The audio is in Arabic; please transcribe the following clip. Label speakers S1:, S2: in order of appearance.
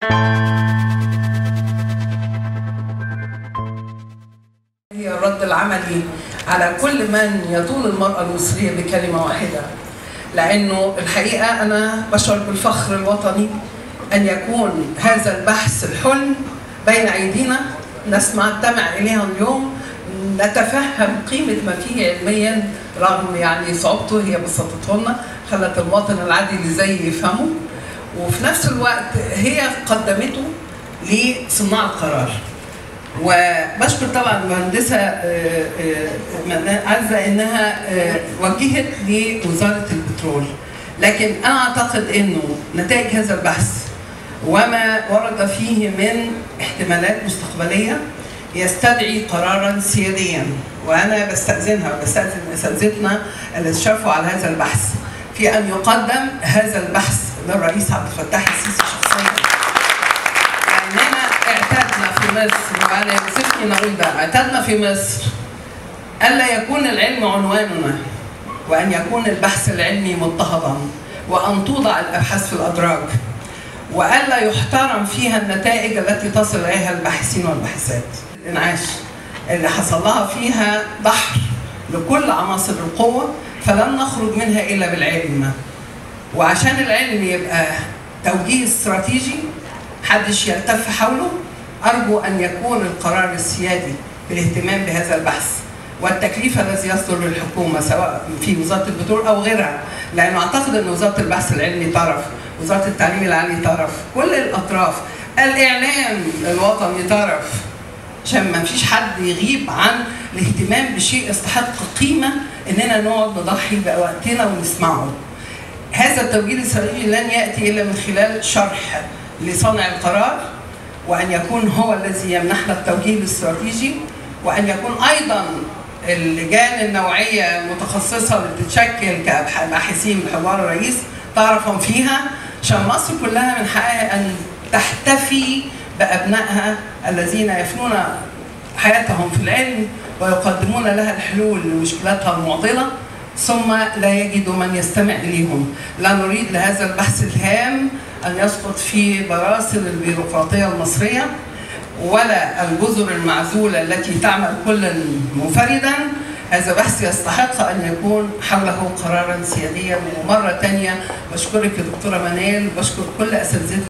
S1: هي الرد العملي على كل من يطول المرأة المصرية بكلمة واحدة، لأنه الحقيقة أنا بشعر بالفخر الوطني أن يكون هذا البحث الحلم بين أيدينا، نستمع إليها اليوم، نتفهم قيمة ما فيه علميا رغم يعني صعوبته. هي بسطته لنا، خلت المواطن العادي اللي زي يفهمه، وفي نفس الوقت هي قدمته لصناع القرار. وبشكر طبعا المهندسه عزه انها وجهت لوزاره البترول، لكن انا اعتقد انه نتائج هذا البحث وما ورد فيه من احتمالات مستقبليه يستدعي قرارا سياديا. وانا بستاذنها وبستاذن اساتذتنا اللي اشرفوا على هذا البحث في ان يقدم هذا البحث للرئيس عبد الفتاح السيسي شخصيا. لاننا اعتدنا في مصر، وانا يكسفني نقول ده، اعتدنا في مصر الا يكون العلم عنواننا، وان يكون البحث العلمي مضطهدا، وان توضع الابحاث في الادراج، والا يحترم فيها النتائج التي تصل اليها الباحثين والباحثات. الانعاش اللي حصل لها فيها بحر لكل عناصر القوه، فلن نخرج منها الا بالعلم. وعشان العلم يبقى توجيه استراتيجي محدش يلتف حوله، ارجو ان يكون القرار السيادي بالاهتمام بهذا البحث والتكليف الذي يصدر للحكومه سواء في وزاره البترول او غيرها، لانه اعتقد ان وزاره البحث العلمي طرف، وزاره التعليم العالي طرف، كل الاطراف، الاعلام الوطني طرف، عشان ما فيش حد يغيب عن الاهتمام بشيء يستحق قيمه اننا نقعد نضحي بوقتنا ونسمعه. هذا التوجيه الاستراتيجي لن ياتي الا من خلال شرح لصانع القرار، وان يكون هو الذي يمنحنا التوجيه الاستراتيجي، وان يكون ايضا اللجان النوعيه المتخصصه اللي بتتشكل كباحثين بحوار الرئيس طرفا فيها، عشان مصر كلها من حقها ان تحتفي بابنائها الذين يفنون حياتهم في العلم ويقدمون لها الحلول لمشكلاتها المعضله، ثم لا يجدوا من يستمع اليهم. لا نريد لهذا البحث الهام ان يسقط في براسل البيروقراطيه المصريه ولا الجزر المعزوله التي تعمل كل منفردا. هذا بحث يستحق ان يكون حوله قرارا سياديا. ومره ثانيه بشكرك يا دكتوره منال، وبشكر كل اساتذتنا.